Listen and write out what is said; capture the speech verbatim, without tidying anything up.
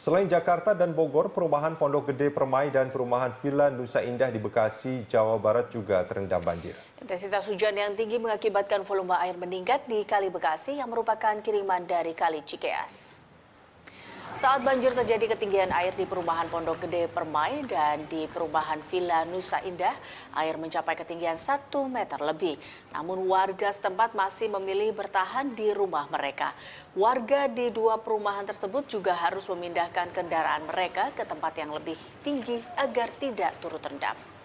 Selain Jakarta dan Bogor, perumahan Pondok Gede Permai dan perumahan Villa Nusa Indah di Bekasi, Jawa Barat juga terendam banjir. Intensitas hujan yang tinggi mengakibatkan volume air meningkat di Kali Bekasi yang merupakan kiriman dari Kali Cikeas. Saat banjir terjadi, ketinggian air di perumahan Pondok Gede Permai dan di perumahan Villa Nusa Indah, air mencapai ketinggian satu meter lebih. Namun warga setempat masih memilih bertahan di rumah mereka. Warga di dua perumahan tersebut juga harus memindahkan kendaraan mereka ke tempat yang lebih tinggi agar tidak turut terendam.